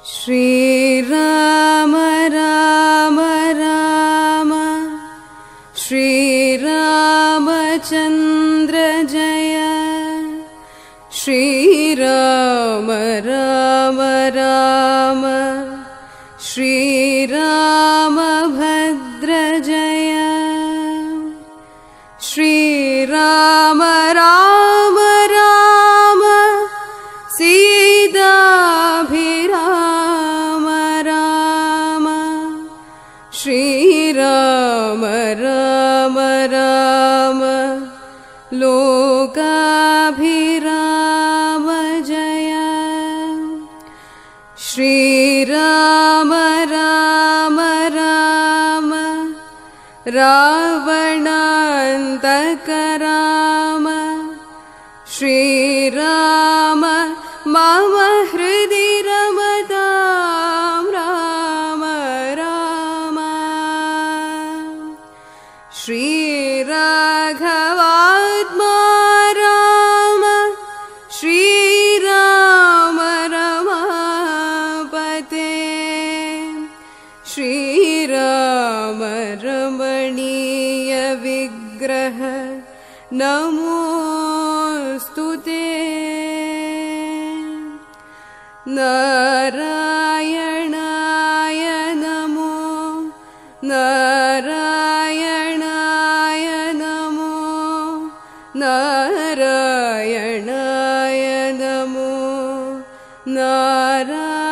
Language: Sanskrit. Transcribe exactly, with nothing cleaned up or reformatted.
श्रीराम राम राम श्रीरामचन्द्र जय श्रीराम राम राम श्रीरामभद्र जय श्रीराम राम राम सीताभिराम राम श्रीराम राम राम लोकाभिराम जय श्रीराम राम राम रावणान्तक राम श्रीराम मम हृदि रमतां राम राम श्रीराघवात्मा राम श्रीराम रमापते श्रीराम रमणीय विग्रह नमोस्तुते नारायणाय नमो नारायणाय नमो नारायणाय नमो नारायण